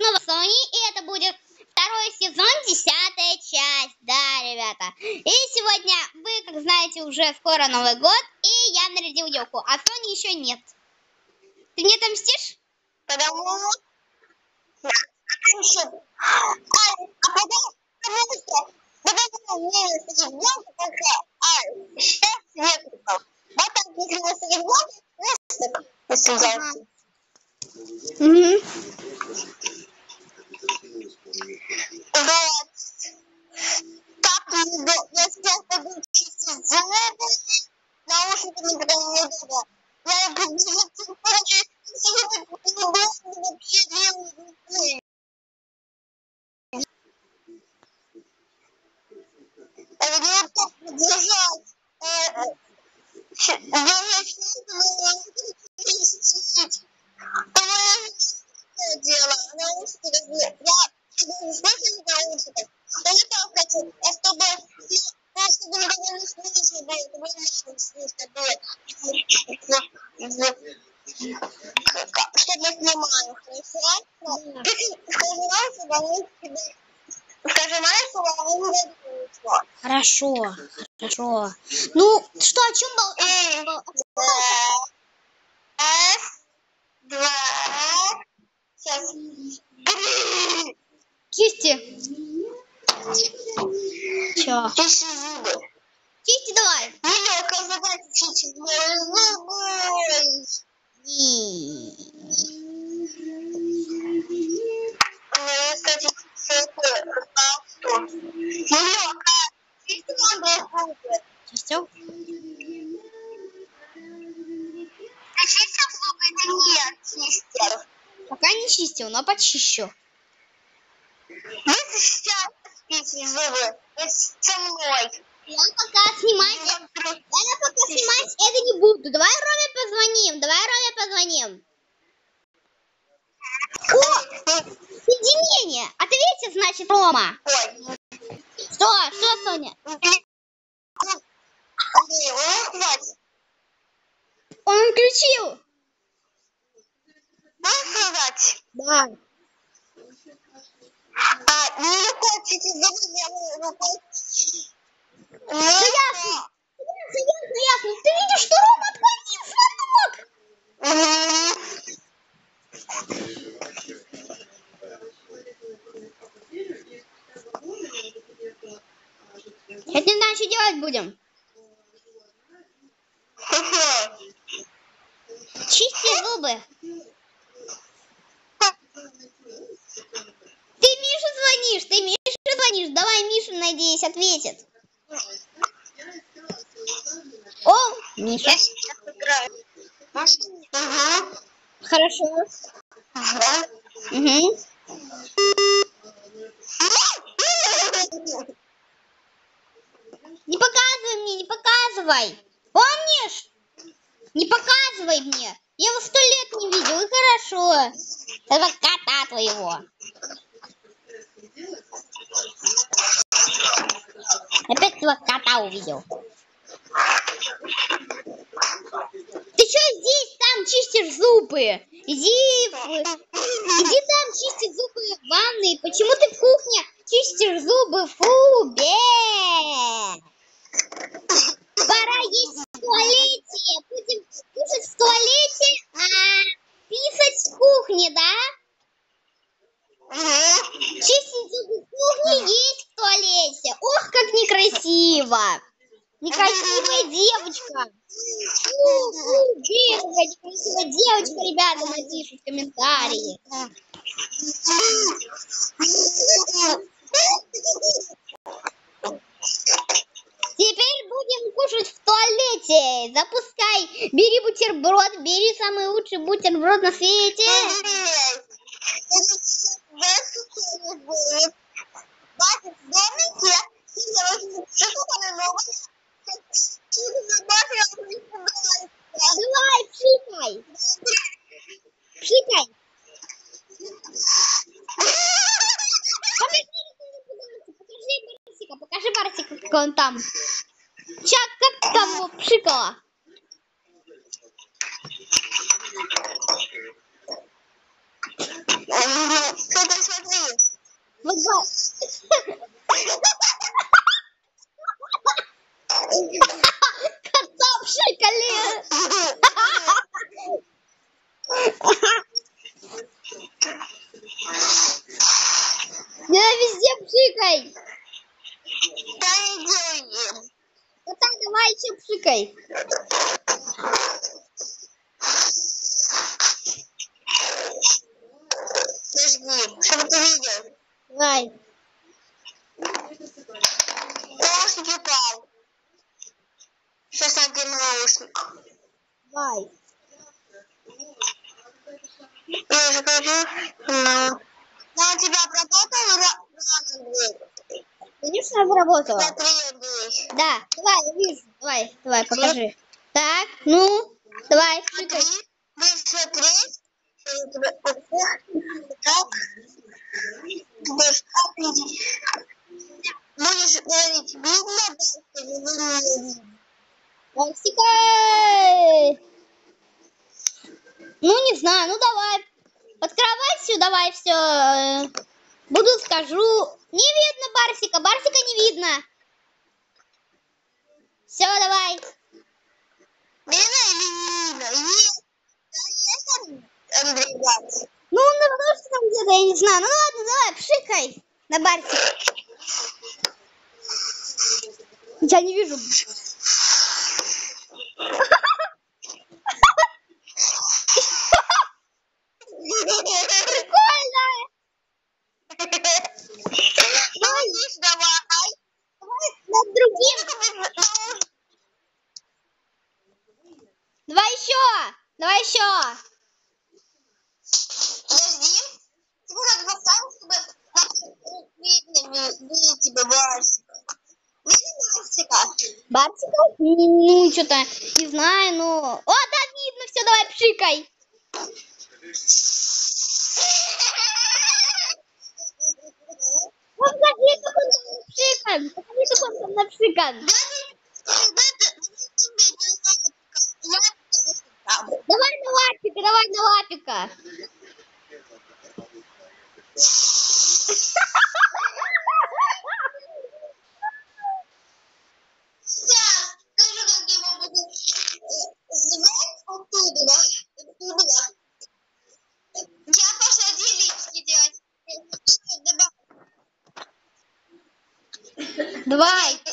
снова Сони, и это будет второй сезон, 10-я часть. Да, ребята. И сегодня вы, как знаете, уже скоро Новый год, и я нарядил елку, а Сони еще нет. Ты мне отомстишь? Потому Хорошо, хорошо. Ну, что, о чем был? Чисти. Чё? Чисти давай. Чистил? Пока не чистил, но почищу. Я пока снимать это не буду. Давай Роме позвоним. О, соединение. Ответит, значит, Рома. Что, Соня? Он включил. Да. Ясно. Ты видишь, что Рома отклонил звонок? Я не знаю, что делать будем. Чисти зубы. Ты Мише звонишь. Давай Миша, надеюсь, ответит. О, Миша. Хорошо. Угу. Не показывай. Помнишь? Не показывай мне. Я его 100 лет не видел, и хорошо. Это кота твоего. Опять твоего кота увидел. Ты что здесь, там чистишь зубы? Иди там чистить зубы в ванной. Почему ты в кухне чистишь зубы? Фу, бе! Пора есть в туалете. Будем кушать в туалете, а писать в кухне, да? Чистить зубы в кухне, есть в туалете. Ох, как некрасиво. Некрасивая девочка. Какая некрасивая девочка, ребята, напишут в комментарии. Теперь будем кушать в туалете. Запускай. Бери бутерброд. Бери самый лучший бутерброд на свете. Давай, пшикай. Покажи Барсика, как он там. Как там его пшикала? пшикай. Подожди, чтобы ты видел. Давай. Наушник упал. Сейчас надену наушник. Давай. Я уже говорю, но у тебя обработал рано? Конечно, заработала. Смотри, Андрей. Да, давай, я вижу. Давай, покажи. Так, ну, давай, пшикай. Смотри, будешь смотреть. Я тебе так. Ты будешь так видеть. Будешь говорить, видно, да, или не видно? Барсика! Ну, не знаю, ну давай. Под кроватью давай все. Буду скажу. Не видно Барсика, Барсика не видно. Все, давай. Видно или не видно? Есть. Да, есть Андрей Барс? Ну, он наверное, там где-то, я не знаю. Ну ладно, давай, пшикай на Барсика. Я не вижу. Прикольно. Ну, видишь, давай. Над другим. Давай еще. Давай еще. Подожди. Ты уже поставил, чтобы видно тебе Барсика. Видно Барсика? Барсика? Ну, что-то, не знаю, ну... О, да, видно, все, давай, пшикай. Вот, покажи, как он там напшикан. Покажи, как он там напшикан. Давай на лапика. Сейчас скажу, как я его буду звать оттуда. Я пошла делишки делать. Что добавить? Давай.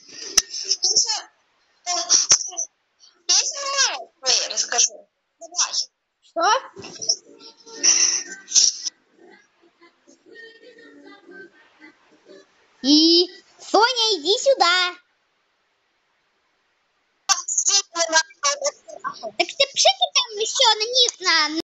Я расскажу. Давай. Что? И, Соня, иди сюда. Так ты пшикай там еще на низ, на